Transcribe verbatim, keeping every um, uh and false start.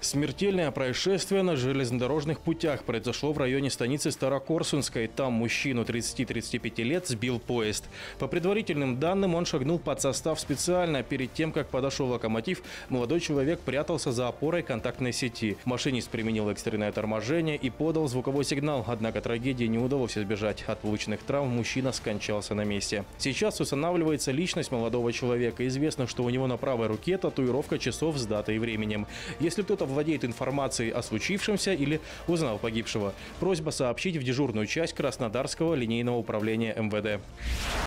Смертельное происшествие на железнодорожных путях произошло в районе станицы Старокорсунской. Там мужчину тридцати-тридцати пяти лет сбил поезд. По предварительным данным, он шагнул под состав специально. Перед тем, как подошел локомотив, молодой человек прятался за опорой контактной сети. Машинист применил экстренное торможение и подал звуковой сигнал. Однако трагедии не удалось избежать. От полученных травм мужчина скончался на месте. Сейчас устанавливается личность молодого человека. Известно, что у него на правой руке татуировка часов с датой и временем. Если кто-то владеет информацией о случившемся или узнал погибшего, просьба сообщить в дежурную часть Краснодарского линейного управления эм вэ дэ.